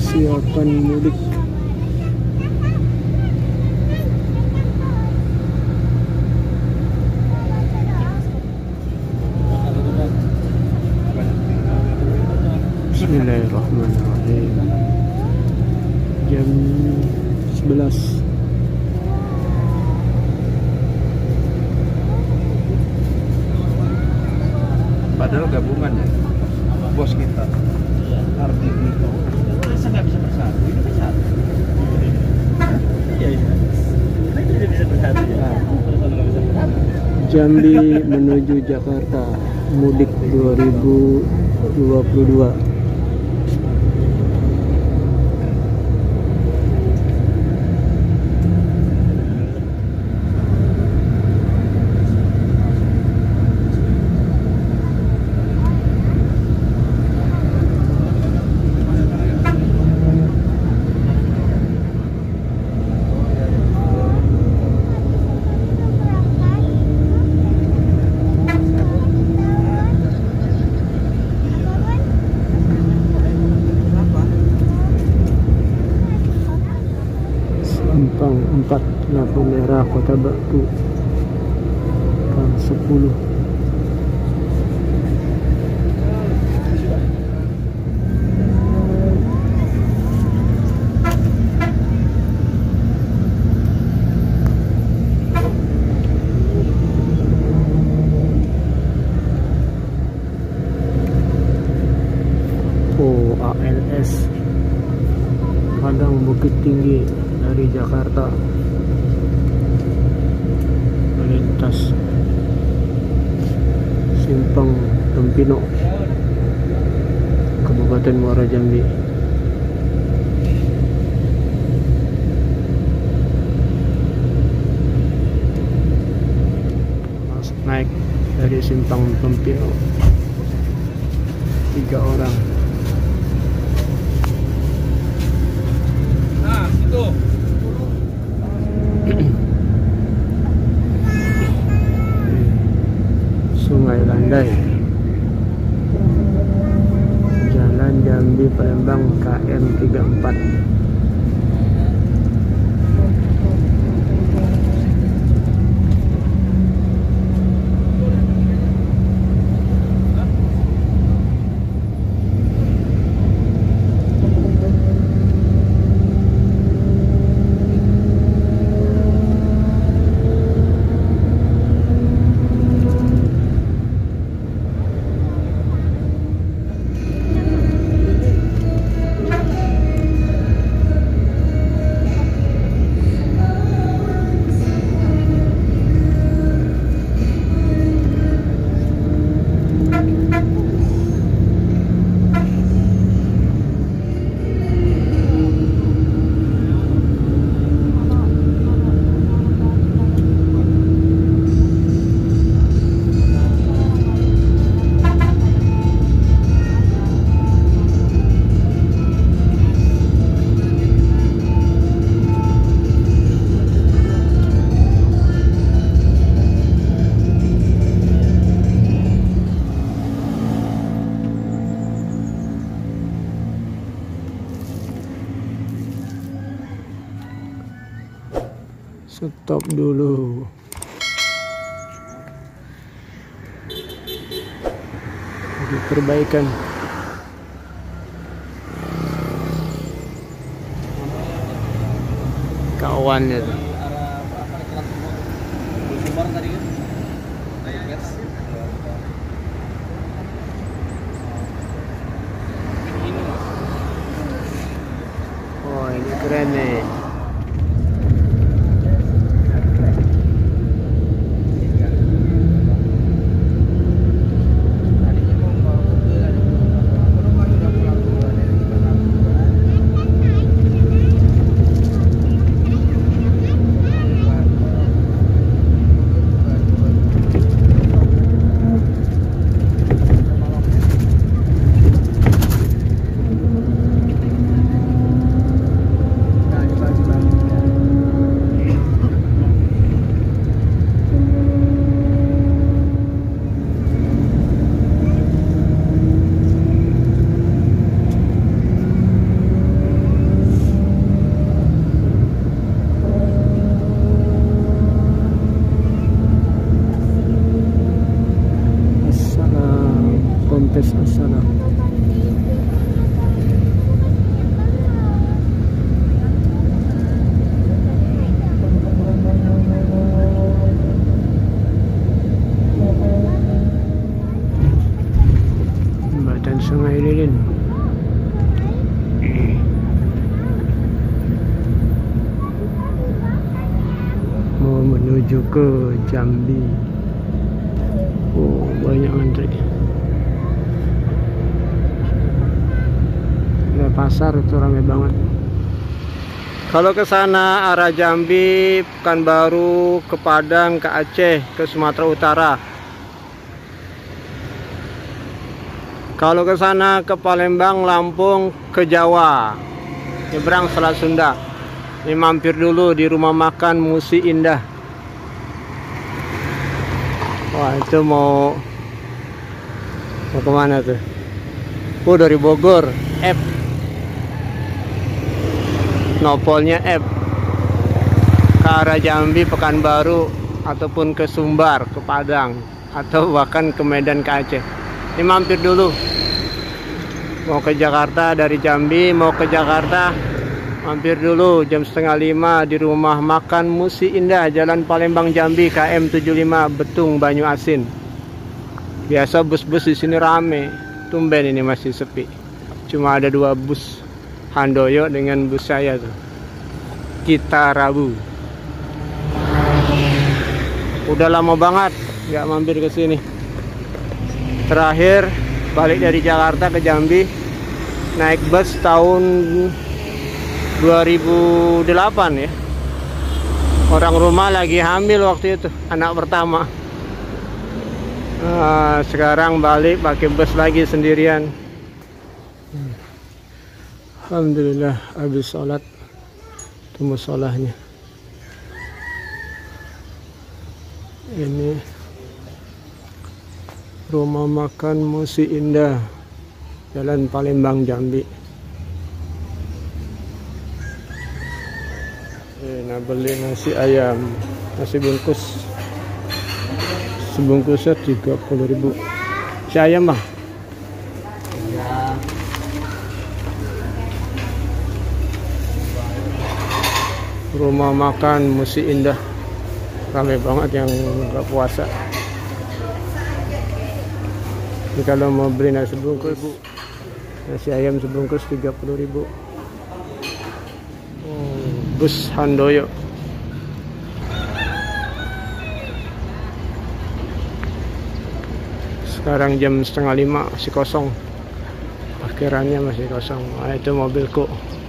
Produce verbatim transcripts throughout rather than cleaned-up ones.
persiapan mudik. Bismillahirrahmanirrahim. Jam sebelas. Padahal gabungan ya, bos kita Ardi Nito. Masa nggak bisa bersatu? Ini kan satu. Iya iya. Kita tidak bisa bersatu ya. Terus nggak bisa bersatu. Jambi menuju Jakarta mudik dua ribu dua puluh dua. Simpang empat lampu merah Kota Batu jam sepuluh. Oh, A L S Padang Bukit Tinggi dari Jakarta melintas Simpang Tempino, Kabupaten Muara Jambi. Masuk naik dari Simpang Tempino tiga orang. Nah, itu. Sungai Landai, Jalan Jambi Palembang K M tiga puluh empat. Stop dulu. Lagi perbaikan. Kawan itu. Oh, ini keren nih. menuju ke Jambi. Oh, banyak antri. Ya, pasar itu ramai banget. Kalau ke sana arah Jambi, Pekanbaru, ke Padang, ke Aceh, ke Sumatera Utara. Kalau ke sana ke Palembang, Lampung, ke Jawa. Nyebrang Selat Sunda. Ini mampir dulu di rumah makan Musi Indah. Wah, itu mau mau kemana tuh? Oh, dari Bogor, F. Nopolnya F. Ke arah Jambi, Pekanbaru, ataupun ke Sumbar, ke Padang, atau bahkan ke Medan, ke Aceh. Ini mampir dulu. Mau ke Jakarta dari Jambi, mau ke Jakarta, mampir dulu jam setengah lima di rumah makan Musi Indah, Jalan Palembang Jambi, K M tujuh puluh lima, Betung, Banyu Asin. Biasa bus-bus di sini rame, tumben ini masih sepi. Cuma ada dua bus, Handoyo dengan bus saya tuh, Kita Rabu. Udah lama banget nggak mampir ke sini. Terakhir balik dari Jakarta ke Jambi naik bus tahun dua ribu delapan ya. Orang rumah lagi hamil waktu itu, anak pertama. Nah, sekarang balik pakai bus lagi sendirian. Alhamdulillah habis sholat temu sholahnya. Ini rumah makan Musi Indah, Jalan Palembang Jambi. Nah, beli nasi ayam, nasi bungkus, sebungkusnya tiga puluh ribu. Si ayam bang? Ya. Rumah makan Musi Indah, ramai banget yang nggak puasa. Ini kalau mau beli nasi bungkus, nasi ayam sebungkus tiga puluh ribu. Bus Handoyo. Sekarang jam setengah lima, masih kosong. Parkirannya masih kosong. Nah, itu mobilku.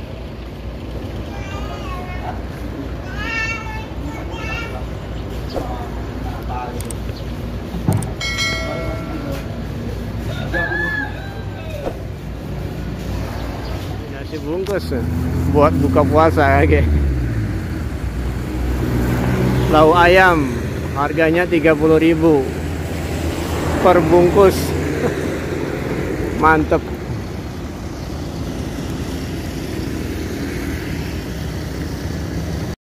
Nasi bungkus buat buka puasa ya. Lauk ayam harganya tiga puluh ribu per bungkus. Mantep.